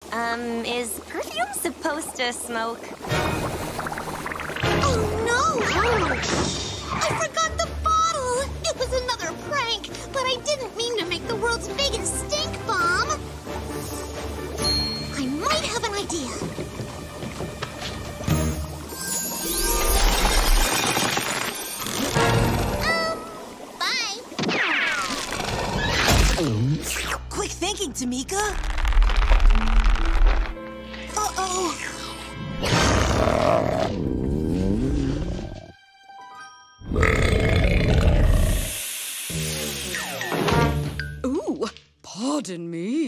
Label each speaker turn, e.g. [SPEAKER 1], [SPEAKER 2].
[SPEAKER 1] Is perfume supposed to smoke?
[SPEAKER 2] Oh, no! I forgot the bottle! It was another prank, but I didn't mean to make the world's biggest stink bomb. I might have an idea. Bye.
[SPEAKER 3] Quick thinking, Tamika. Uh-oh.
[SPEAKER 4] Ooh, pardon me.